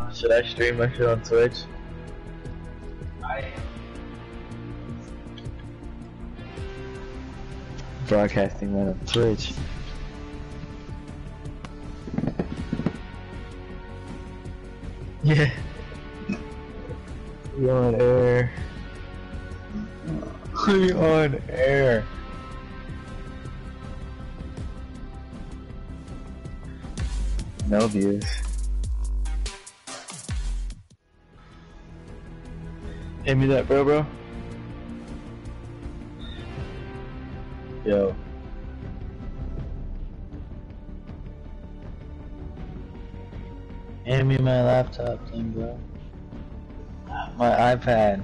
Should I stream my shit on Twitch? Broadcasting that on Twitch. Yeah. We on air. We on air. No views. Hand me that, bro. Yo. Hand me my laptop thing, bro. My iPad.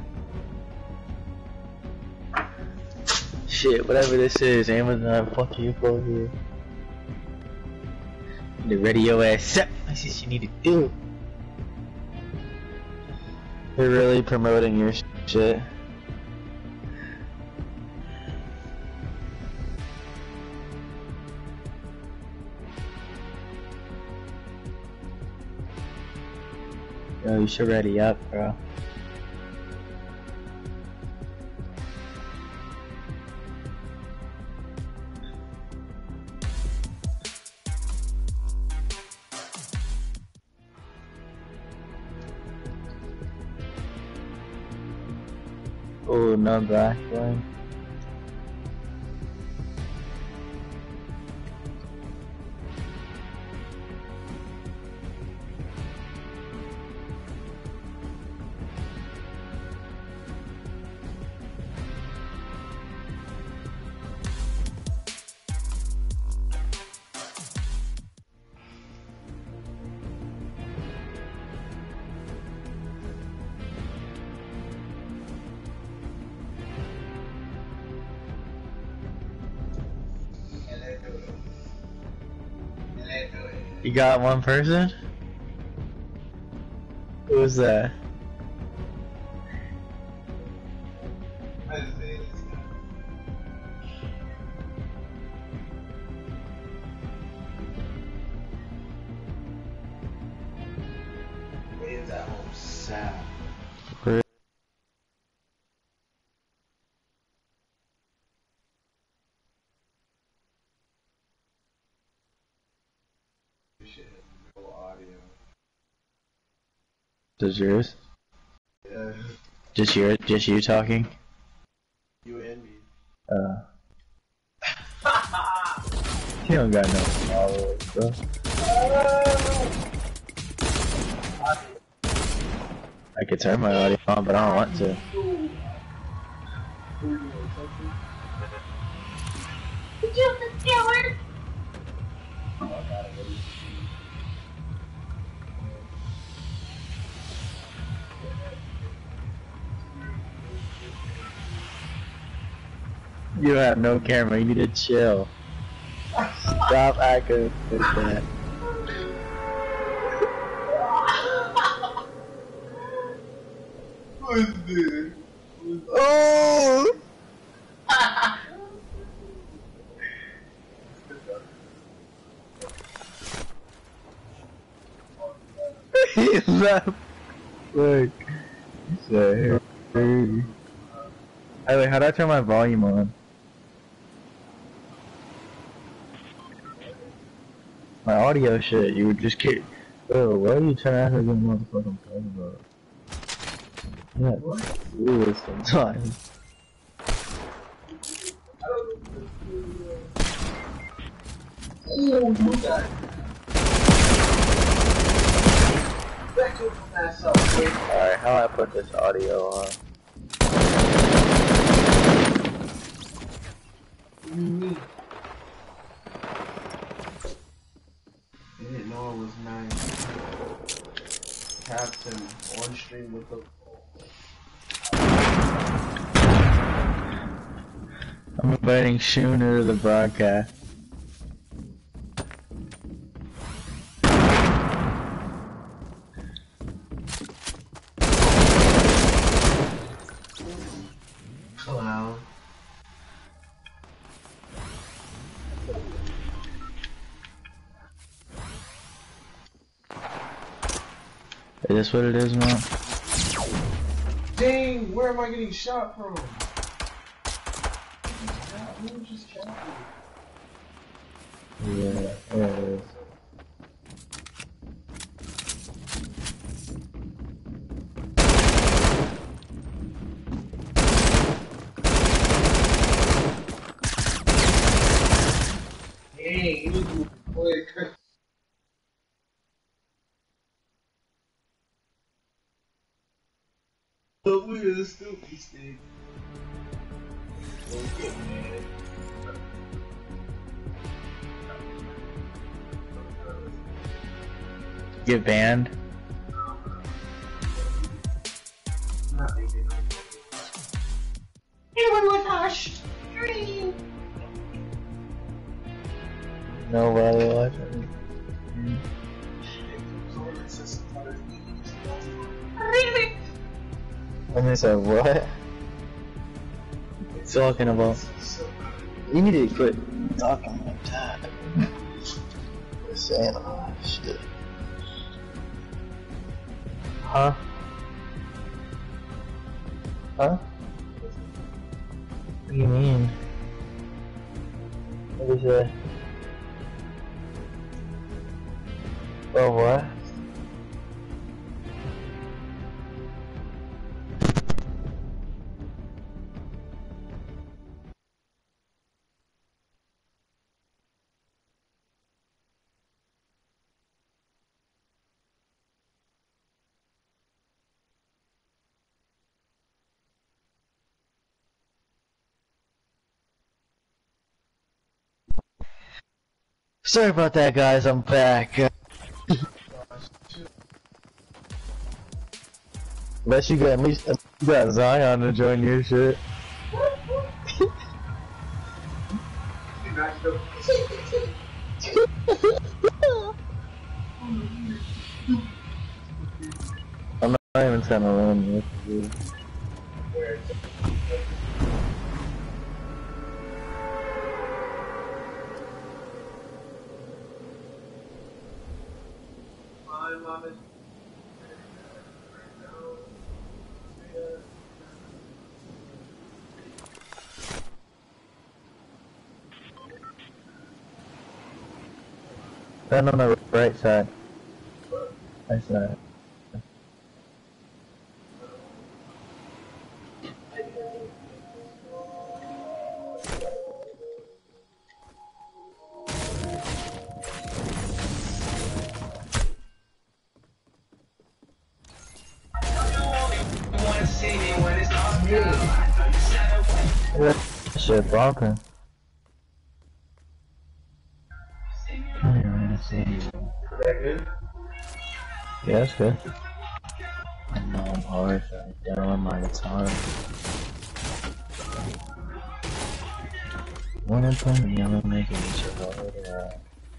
Shit, whatever this is, Amazon, fuck you, for here. The radio ass up. That's what you need to do. They're really promoting your shit. Yo, you should ready up, bro. Oh, no black one. You got one person? Who's that? Does yours? Yeah. Just you talking? You and me. You don't got no followers, bro. I could turn my audio on, but I don't want to. Did you have the killer? You have no camera, you need to chill. Stop acting like that. Who is this? Oh! He left. Look. He said, hey. Hey, wait, how do I turn my volume on? My audio shit, you would just keep. Bro, why are you trying to act like you know what the fuck I'm talking about? Yeah, do this sometimes. Alright, how do I put this audio on? I didn't know it was nice. Captain on stream with the. I'm inviting Shooner to the broadcast. Clown. Is this what it is, man? Dang, where am I getting shot from? Who just shot me? Yeah, there it is. Dang, he was quick. Look at the stupid stick. Don't get mad. Get banned? Everyone was hushed. Dream. Nobody watching. Remix. Let me say what? What you talking about? You need to quit talking like that. You're saying a lot of shit. Huh? Huh? What do you mean? What is that? Oh, what? Sorry about that, guys. I'm back. Unless you got at least you got Zion to join your shit. I'm not even trying to run this, dude. Stand on the right side. Right side. That shit broken. Yeah, that's good. I know I'm hard, I'm down on my guitar. When I'm playing, I'm making each other.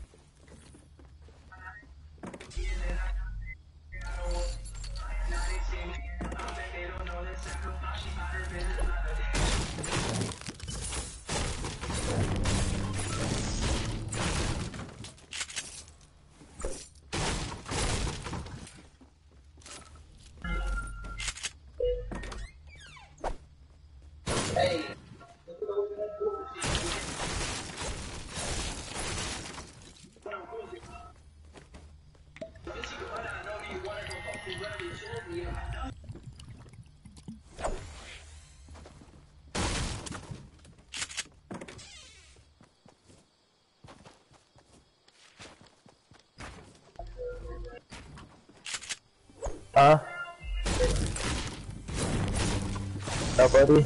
Huh? Nobody?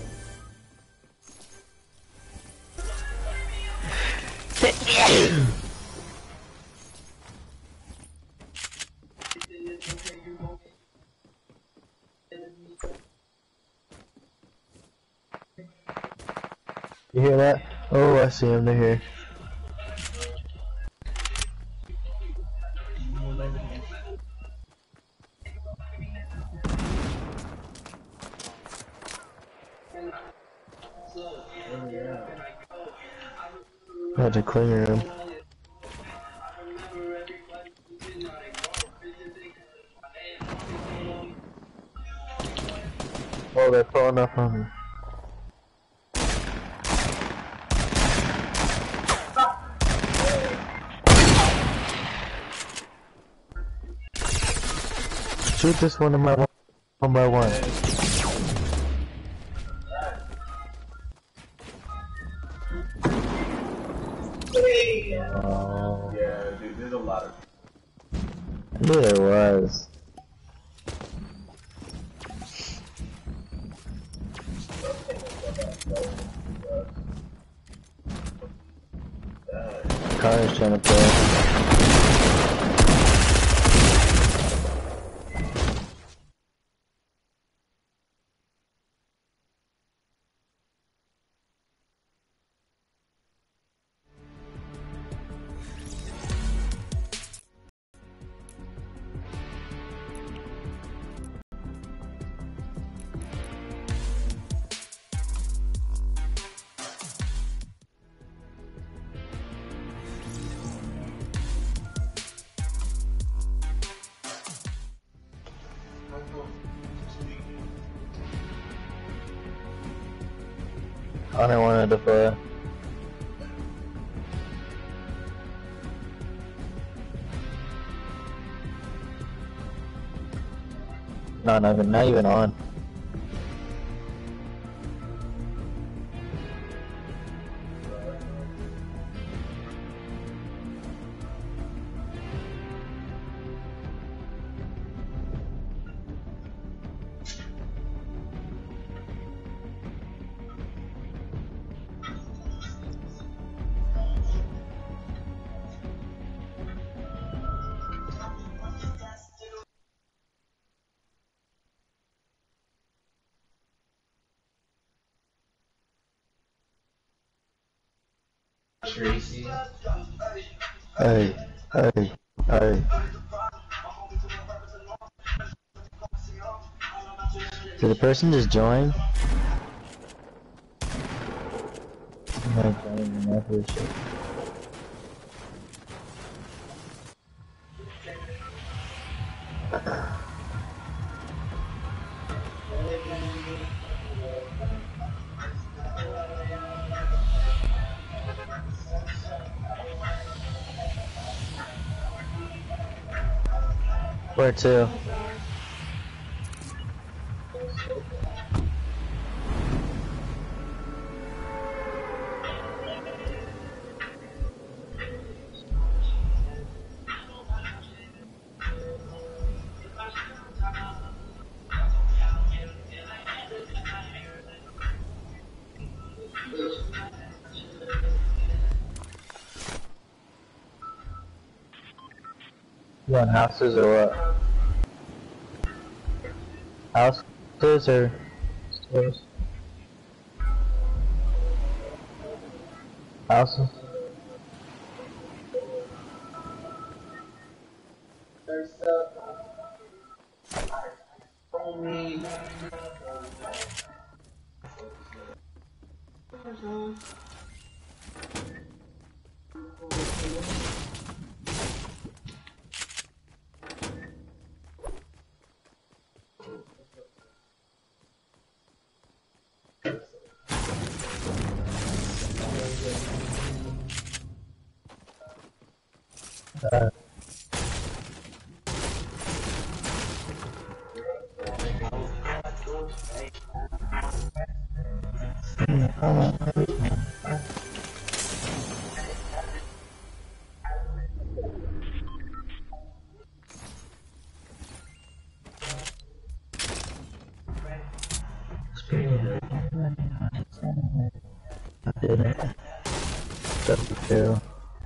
You hear that? Oh, I see him, they're here. I had to clear him. Oh, they're pulling up on me. Shoot this one one by one. Oh. Yeah, dude, there's a lot of. I knew there was. Connor's trying to play. Connor wanted to play. Not even on. Tracy. Hey. Did the person just join? I'm not joining enough of this shit. Where to? You want houses or what? Houses or stores? Houses? I didn't. That's the kill.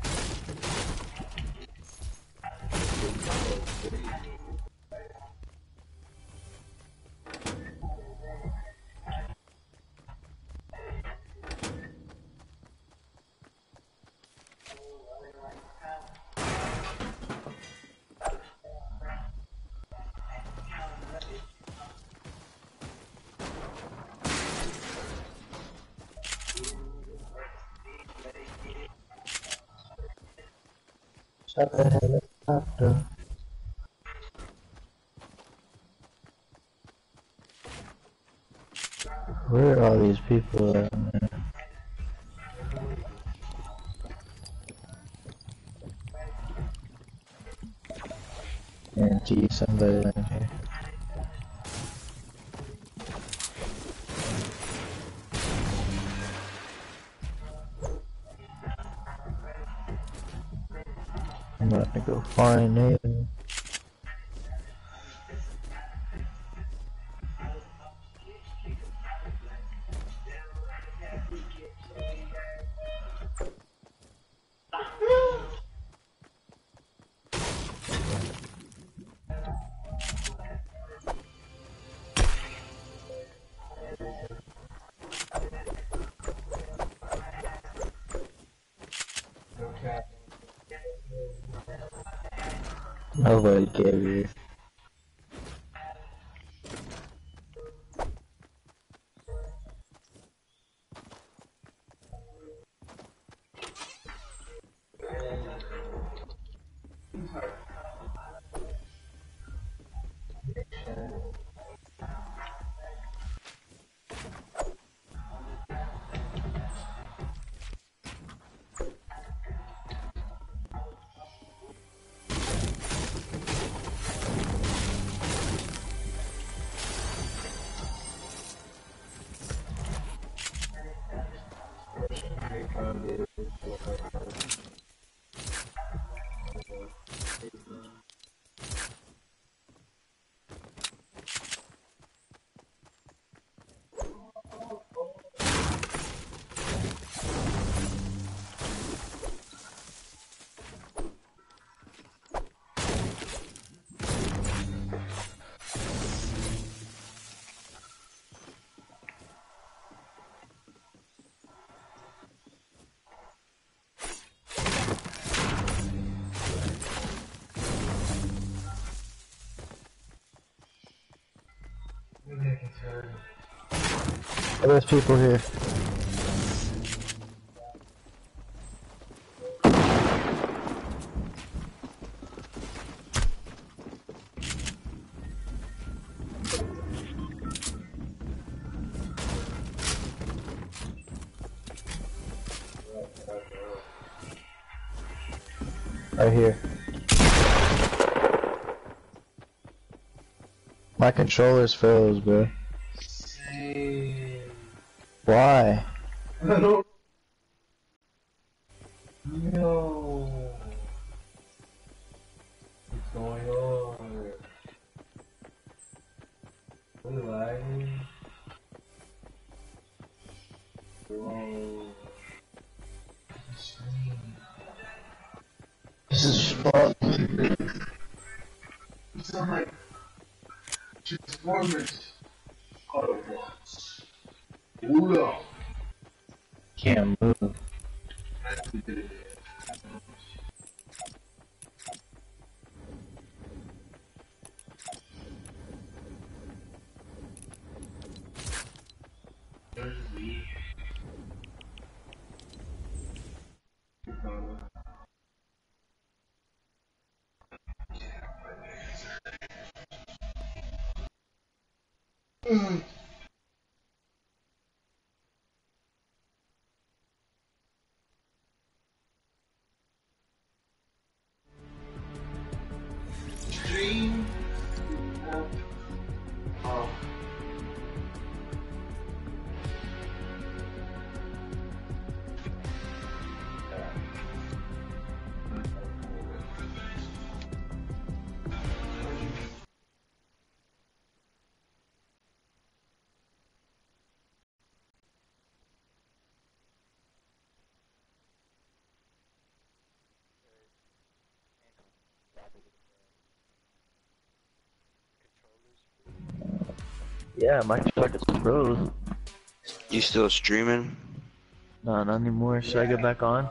Shut the helicopter. Where are all these people at, man? Guarantee somebody in here. I'm about to go find Nathan. Nobody cares here. Oh, there's people here. Right here. My controller's froze, bro. Why? I don't know what's going on. We're lagging. Whoa. This is fun. You sound like Transformers Autobots. Ooh, Can't move. there's me. Stream. Oh. Yeah, my truck is froze. You still streaming? No, not anymore. Should I get back on?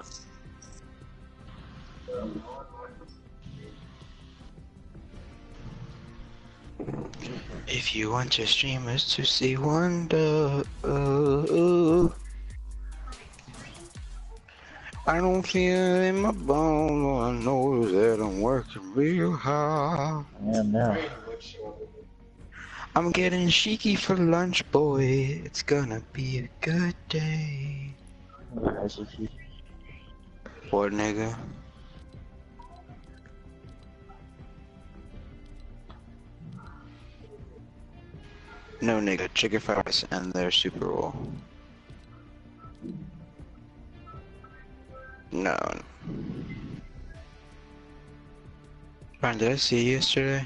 If you want your streamers to see wonder, I don't feel it in my bones. I know that I'm working real hard. I am now. I'm getting cheeky for lunch, boy. It's gonna be a good day. Poor nigga. No nigga, chicken fries and their Super Bowl. No. Brian, did I see you yesterday?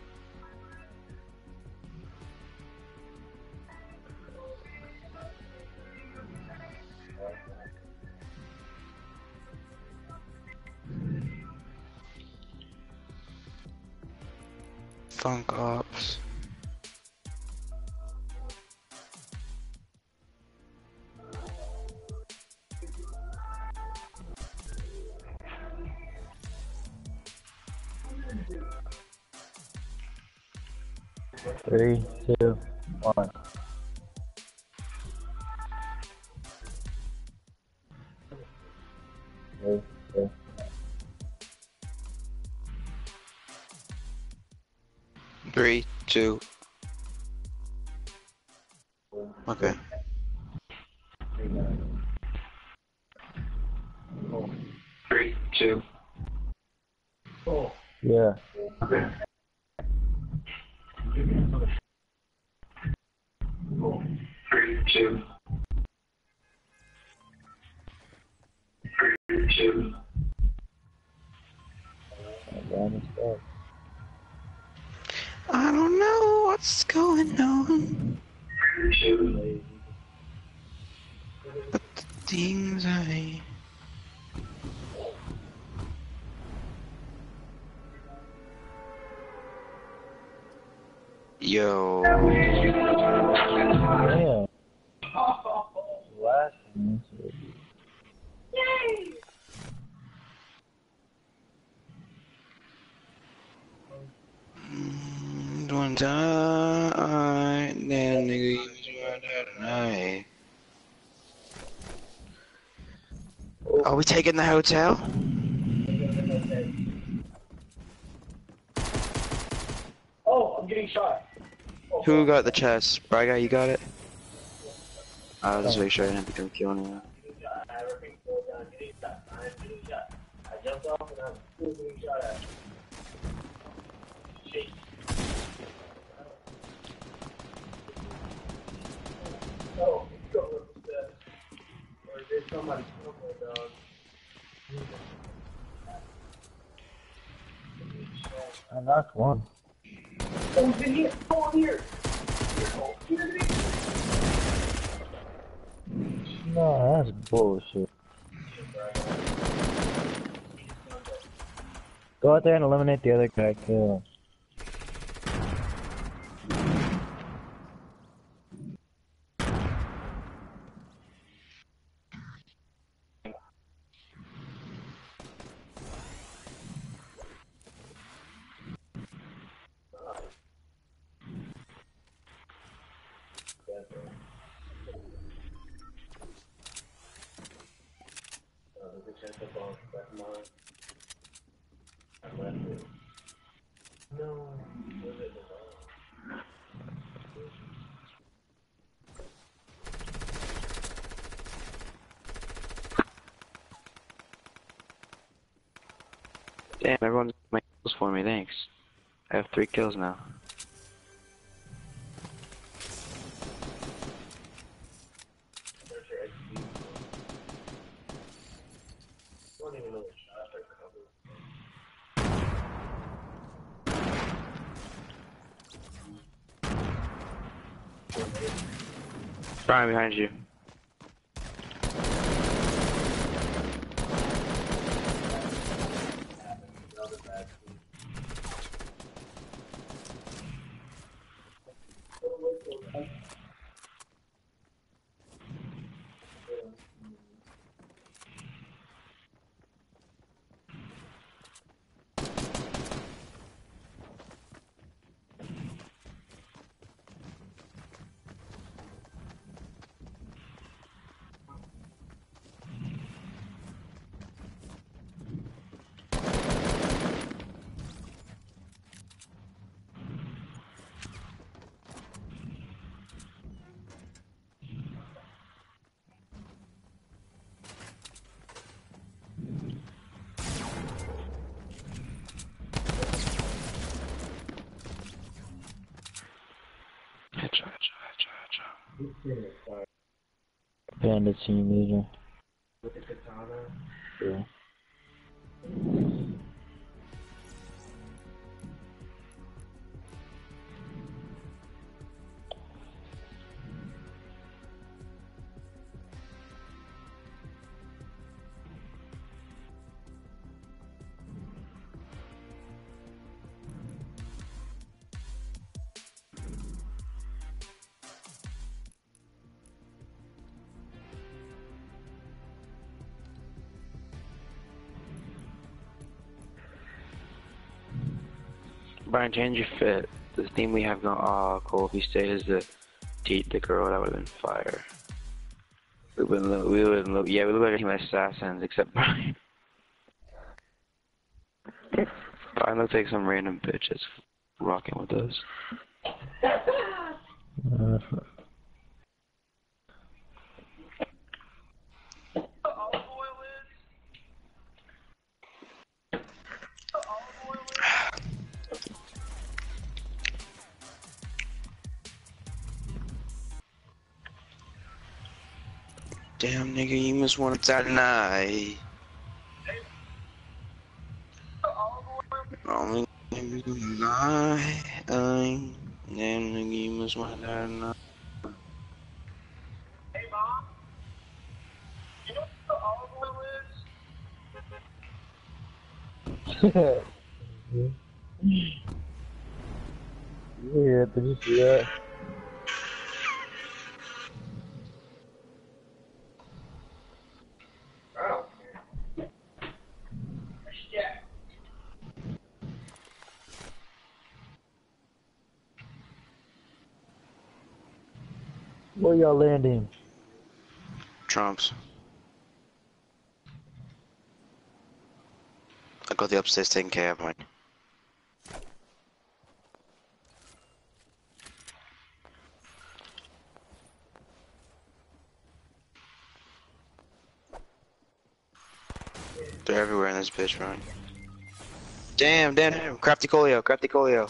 Funk Ops. Three, two, one. Okay. 3, 2. Okay. 3, 2. Yeah. Okay. 3, 2. 3, 2. I don't know what's going on, 3, 2. but the things I... Yo. Damn. Last one. One time, then nigga, you was around that night. Are we taking the hotel? Oh, I'm getting shot. Who got the chest? Bry guy, you got it? I'll just make sure I didn't become killing you. I jumped off and I'm still getting shot at. Oh, go up the steps. Or there's somebody somewhere, dog. I knocked one. Oh, he's in here. Oh, here. No, that's bullshit. Go out there and eliminate the other guy, kill him. No. Damn, everyone's my kills for me, thanks. I have 3 kills now. Brian, behind you. This thing is fire. Panda team leader. With the katana. Yeah. Brian, change your fit. The theme we have going. Oh, cool. If you stayed as the girl, that would have been fire. We wouldn't look. Yeah, we look like a team of assassins, except Brian. Brian looks like some random bitch that's rocking with us. Damn, nigga, you must want that night. Only night. Damn, nigga, you must want that night. Hey, Mom. You know what the olive oil is? Yeah, did you see that? I don't care. Yeah. Where y'all landing? Trumps. I got the upstairs taking care of mine. They're everywhere in this bitch, man. Damn. Crafty Colio.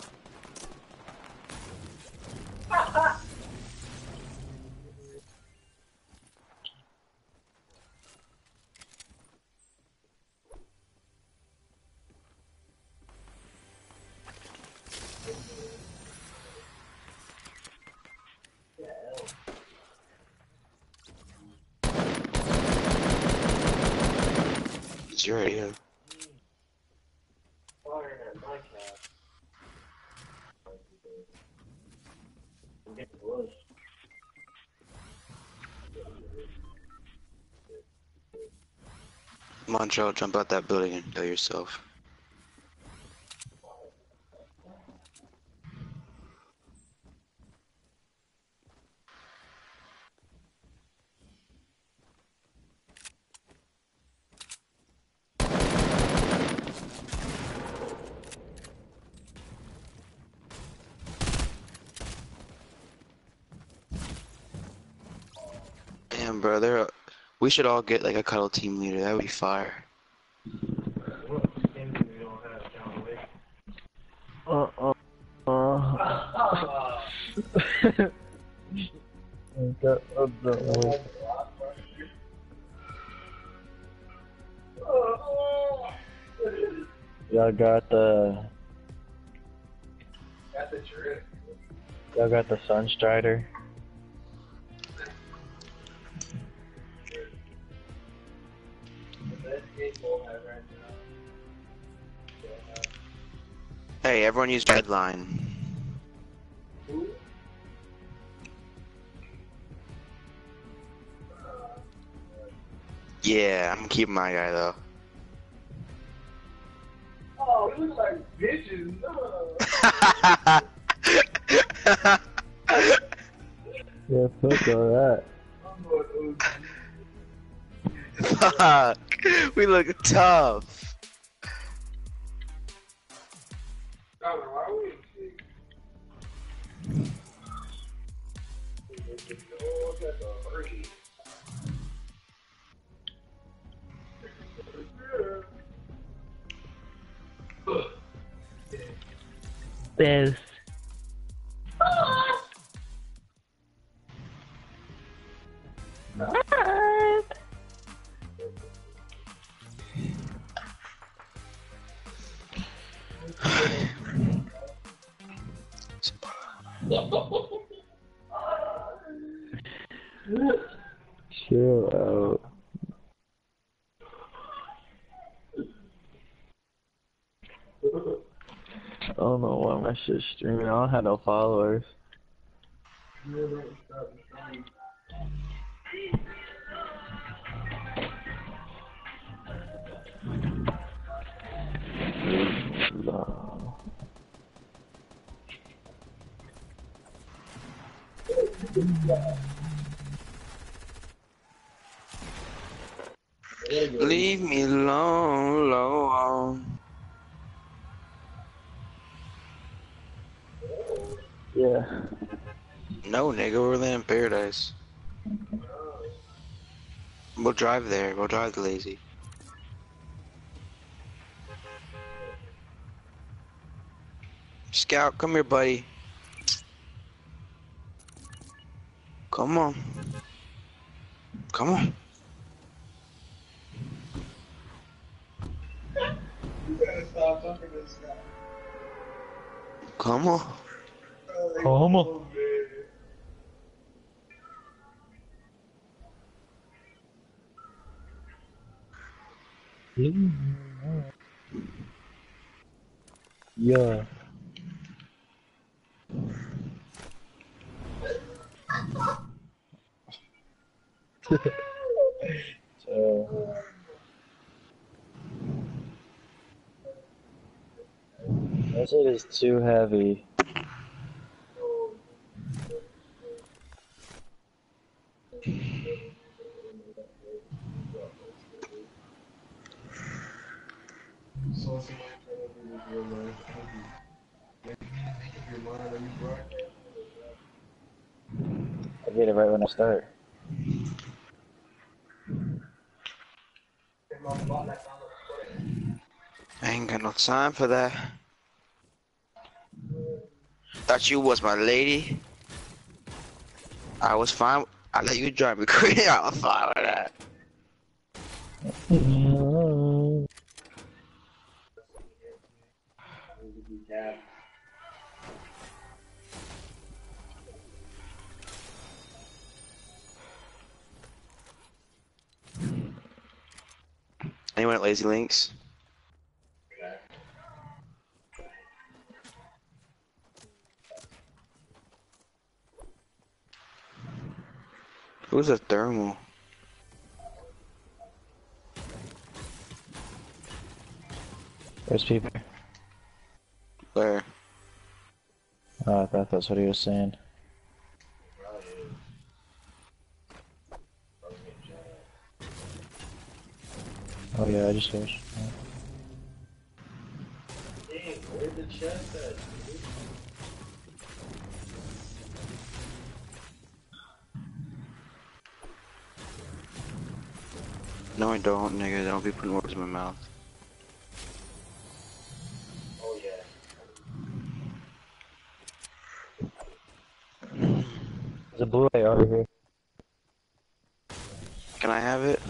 It's your idea. Fire at my cat. Get the bush. Montreal, jump out that building and kill yourself. Damn, brother. We should all get like a cuddle team leader. That would be fire. What things we don't have John Wick? Y'all got the. That's a trick. Y'all got the Sunstrider. The best game we'll have right now. Hey, everyone use Redline. Who? Yeah, I'm keeping my guy though. Oh, we look like bitches. No. Yeah, fuck all that. I'm going OG. Fuck, we look tough. Tyler, why are we in six? Oh, that's a hurry. Bez. Chill out. I don't know why my shit's streaming. I don't have no followers. No. Leave me alone, alone. Yeah. No, nigga, we're in paradise. We'll drive there. We'll drive the lazy. Scout, come here, buddy. Come on. Come on. You gotta stop talking to this guy. Come on. Come on. Yeah. That shit is too heavy. So somebody trying to do this real life. Make up your mind. Are you broadcasting? I get it right when I start. I ain't got no time for that. Thought you was my lady. I was fine. I let you drive me crazy. I was fine with that. Anyone at Lazy Links? Who's a thermal? There's people. Where? Oh, I thought that's what he was saying. Oh yeah, I just finished. Dang, where's the chest at? No, I don't, nigga. Don't be putting words in my mouth. Oh yeah. There's a blue light over here. Can I have it?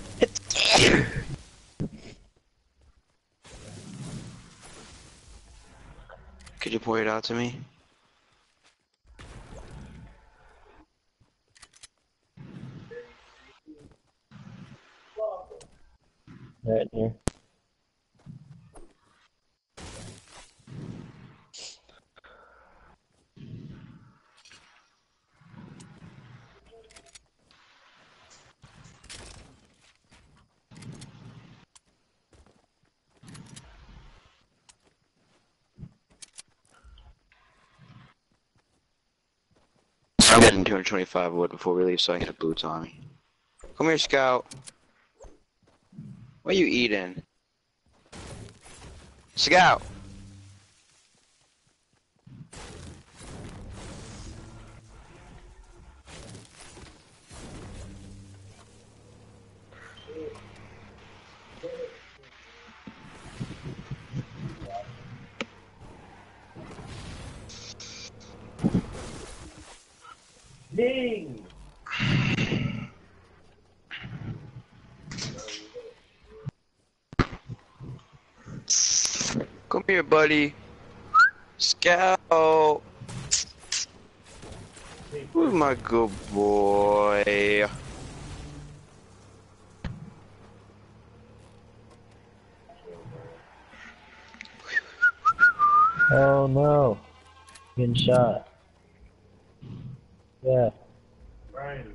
Could you point it out to me? Right here. I'm getting 225 wood before we leave so I can get boots on me. Come here, Scout. What are you eating? Scout! Ding! Come here, buddy. Scout! Who's my good boy? Oh no. Getting shot. Yeah. Brian.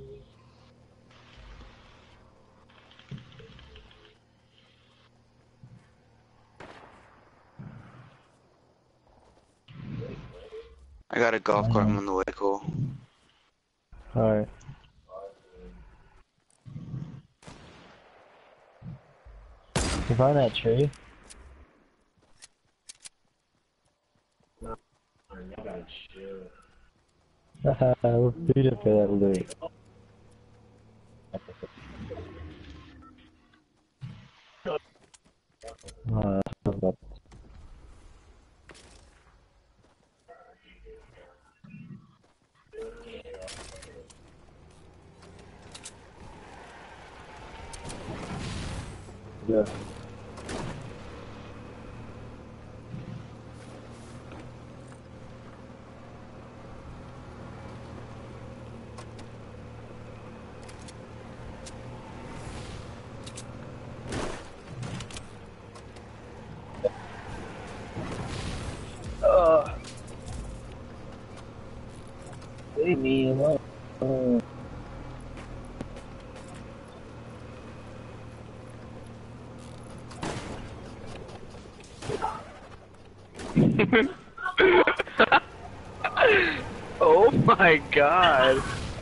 I got a golf cart. I'm on the way. Cool. Alright. You find that tree? I gotta chill. Haha, we're beat for that loot. Oh, that's about yeah. Leave me alone. Oh my god.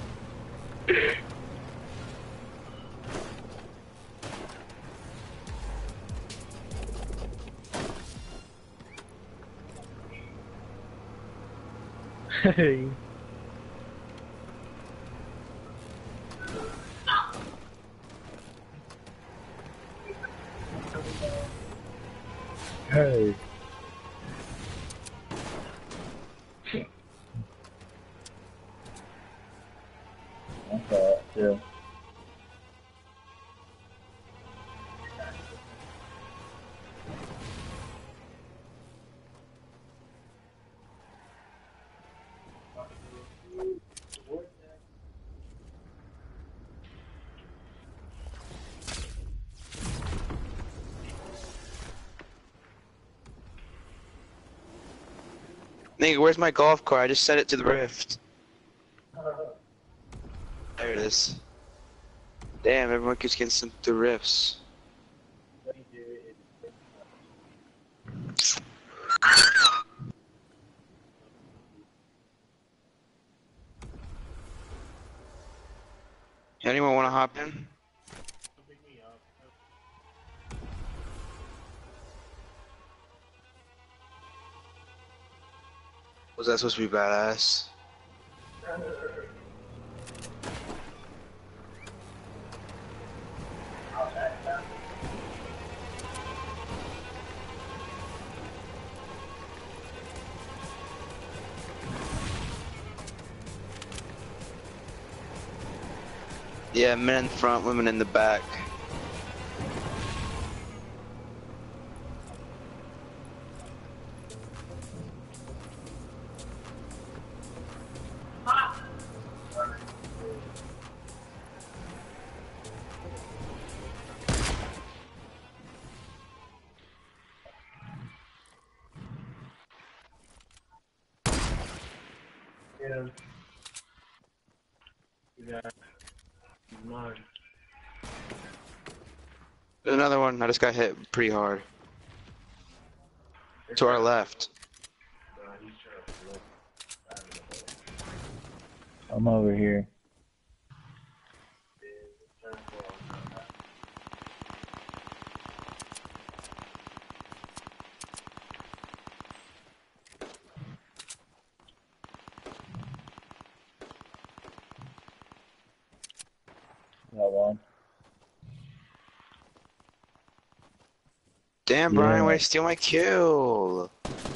Hey. Hey. Okay, yeah. Nigga, where's my golf cart? I just set it to the rift. There it is. Damn, everyone keeps getting sent through rifts. Anyone want to hop in? Was that supposed to be badass? Yeah, men in front, women in the back. Yeah. Yeah. Mine. There's another one. I just got hit pretty hard. To our left. Nah, he's trying to look. I'm over here. Got one. Damn, Yeah. Brian, way to steal my kill.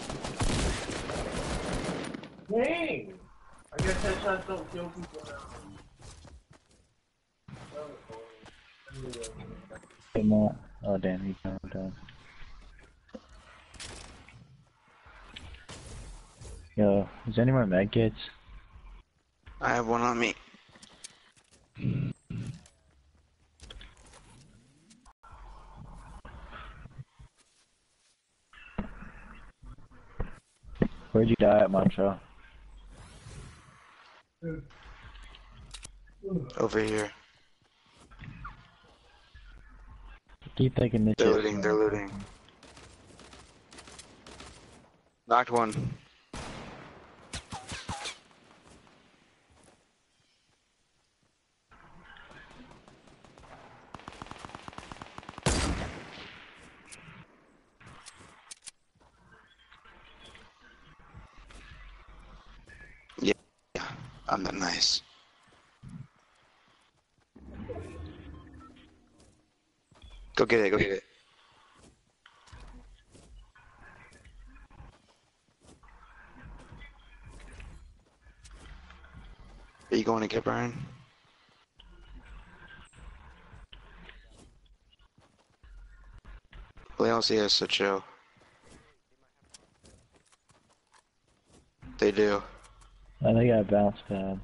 Dang! I guess headshots don't kill people now. Hey, more. Oh, damn, he's down. Yo, is there any more med kits? I have one on me. Where'd you die at, Mantra? Over here. Keep thinking this They're shit. looting, they're looting. Knocked one. Yeah, I'm that nice. Go get it, go get it. Are you going to get Brian? Well, they don't see us, so chill. They do. I think I bounce pads.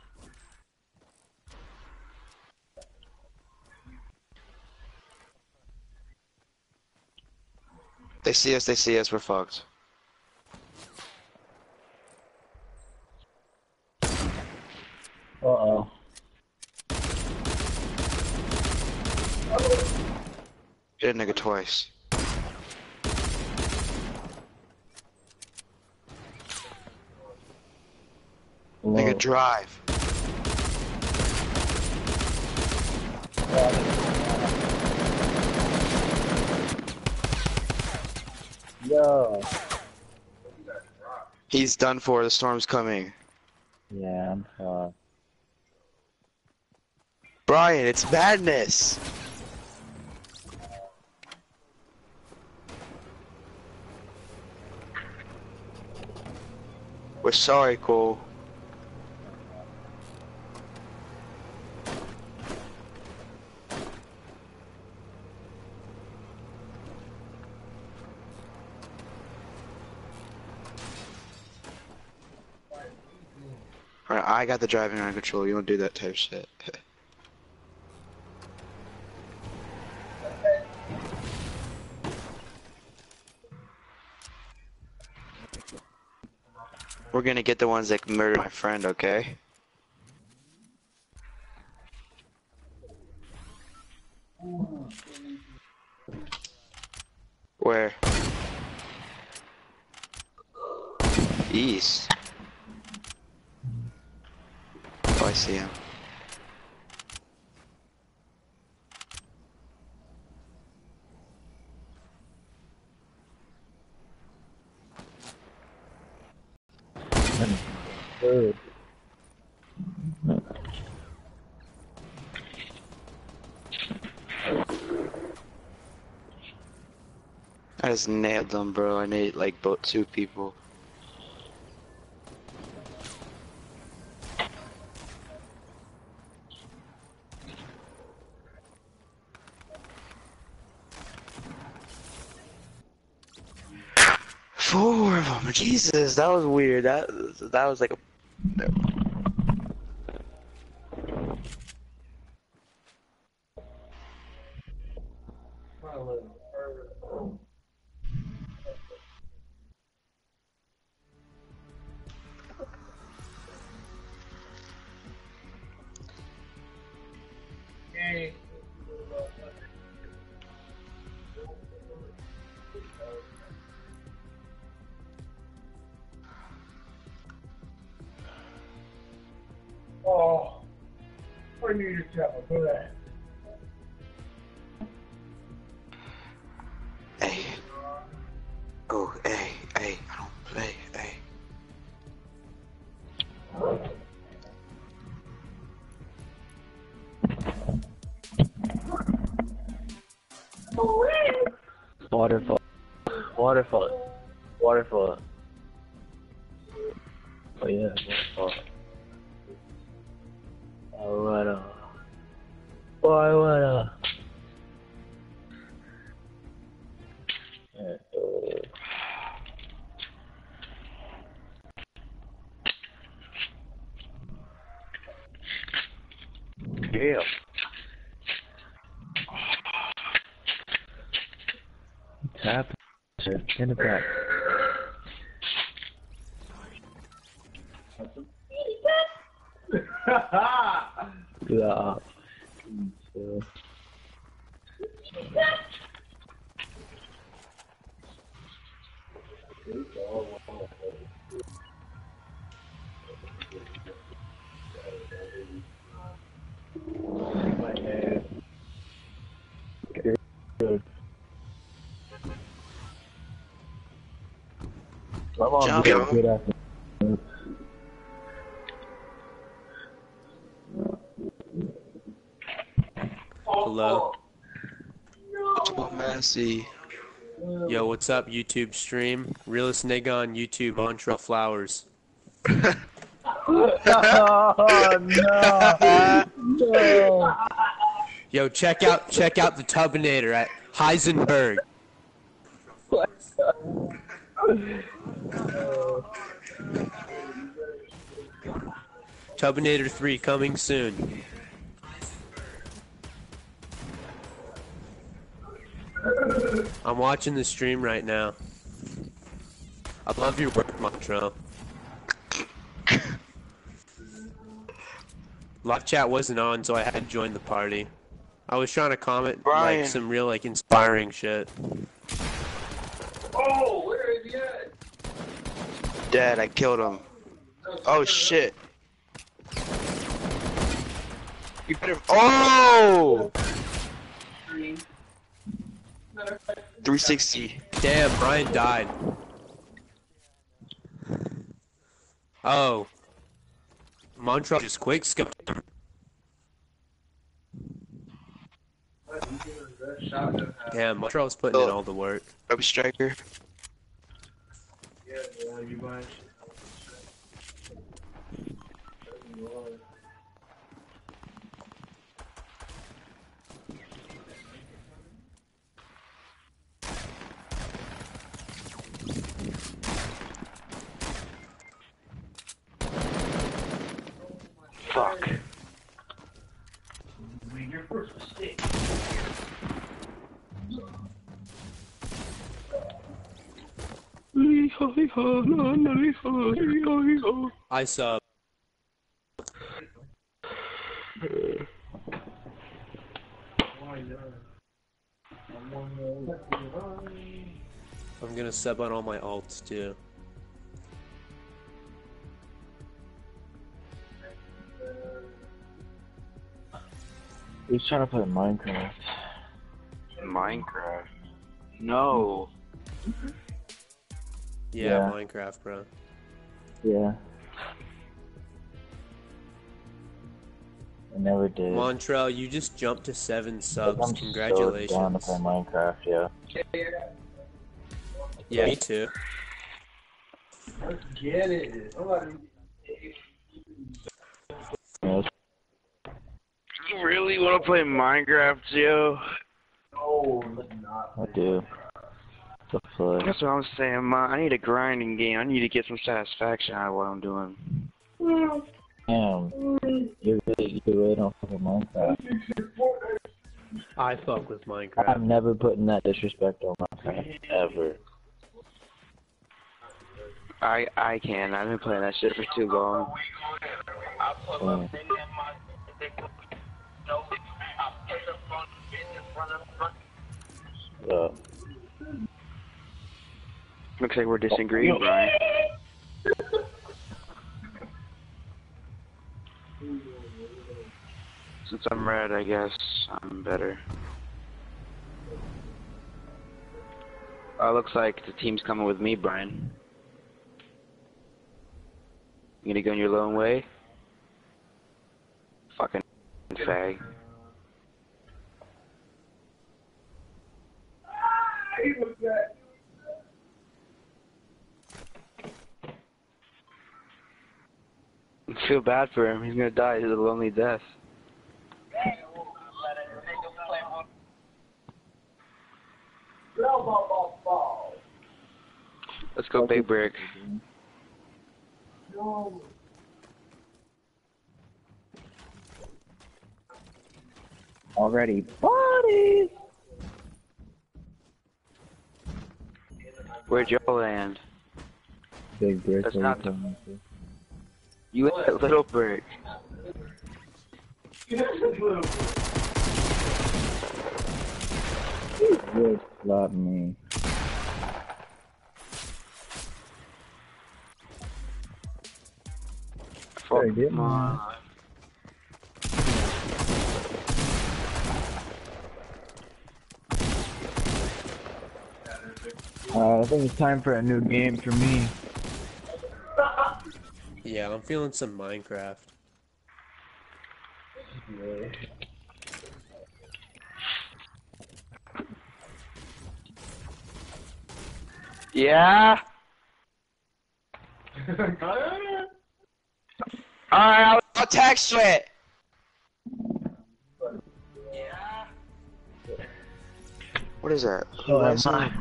They see us, we're fucked. Uh-oh. Hit a nigga twice. Whoa. Nigga drive. Yo. He's done for, the storm's coming. Yeah, I'm fucked. Brian, it's madness! We're sorry, Cole. Alright, I got the driving under control, you don't do that type of shit. We're gonna get the ones that murdered my friend, okay? Where? East. Oh, I see him. Good. I just nailed them, bro. I nailed like both 2 people. Four of them. Jesus, that was weird. That was like a. Oh, I need to tell her that. Hey. Oh, hey, hey. I don't play, hey. Waterfall. Waterfall. Waterfall. Oh yeah, waterfall. Boy, what a. Yeah. Tap. In the back. Yeah. So. My head. Good. My mom Jump. did a good afternoon. Hello. Massey. Yo, what's up, YouTube stream? Realest nigga on YouTube, Montreal Flowers. Oh no! No! Yo, check out the Tubinator at Heisenberg. Tubinator 3 coming soon. I'm watching the stream right now. I love your work, Montreal. Live chat wasn't on, so I had to join the party. I was trying to comment Brian. like some real inspiring shit. Oh, where is he at? Dad, I killed him. Oh shit. You could have. Oh! 360. Damn, Brian died. Oh. Montreal just quick scoped him. Damn, Montreal's putting in all the work. Rub striker. Yeah, you buying Fuck. your first mistake. I sub. I'm gonna sub on all my alts too. He's trying to play Minecraft. Minecraft. No. Yeah, Yeah. Minecraft, bro. Yeah. I never did. Montreal, you just jumped to 7 subs. I'm so down to Congratulations. play Minecraft, yeah. Yeah, me too. Let's get it. Somebody. Yeah, You really want to play Minecraft, yo? No, let's not. I do. The fuck? That's what I'm saying, man. I need a grinding game. I need to get some satisfaction out of what I'm doing. Damn. You really don't fuck with Minecraft. I fuck with I'm Minecraft. never putting that disrespect on Minecraft. Ever. I can. I've been playing that shit for too long. Yeah. Yeah. Looks like we're disagreeing, Brian. Since I'm red, I guess I'm better. Looks like the team's coming with me, Brian. You gonna go in your lone way? Fucking fag. I feel bad for him. He's gonna die. He's a lonely death. Let's go, Big Brick. Already bodies. Where'd you land? Big brick. That's where not you the- coming to? You ate that little bird. Would slap me. Better get me. I think it's time for a new game for me. Yeah, I'm feeling some Minecraft. Yeah? Alright, I'll text you it. What is that? So am Who I.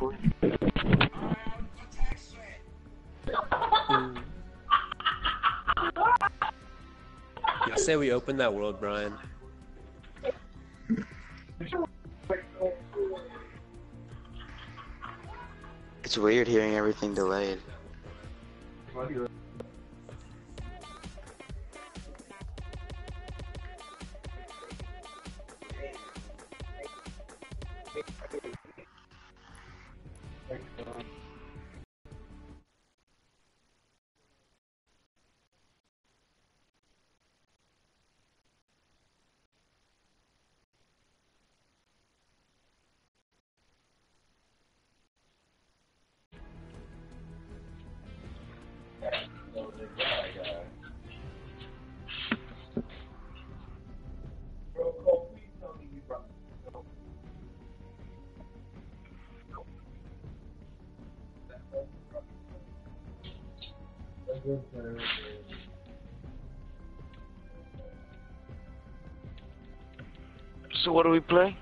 I say we open that world, Brian. It's weird hearing everything delayed. so what do we play?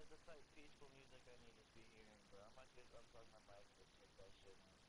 the type peaceful music I need to be hearing, bro. I might just unplug my mic and put that shit on.